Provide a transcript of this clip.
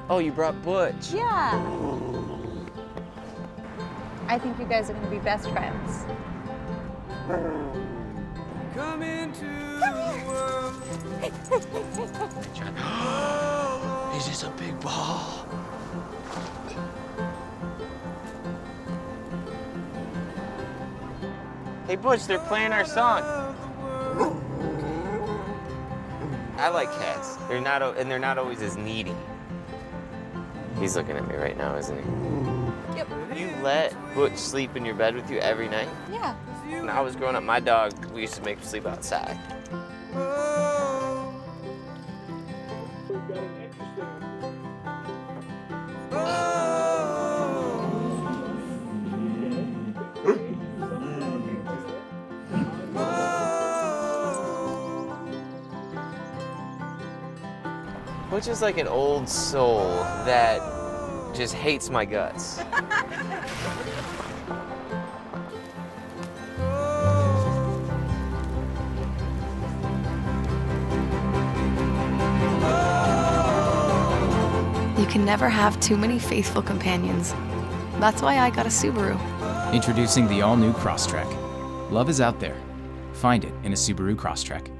Oh, you brought Butch. Yeah. I think you guys are gonna be best friends. Come into the world. Is this a big ball? Hey, Butch, they're playing our song. I like cats. They're not always as needy. He's looking at me right now, isn't he? Yep. You let Butch sleep in your bed with you every night? Yeah. When I was growing up, my dog, we used to make him sleep outside. Butch is like an old soul that just hates my guts. You can never have too many faithful companions. That's why I got a Subaru. Introducing the all-new Crosstrek. Love is out there. Find it in a Subaru Crosstrek.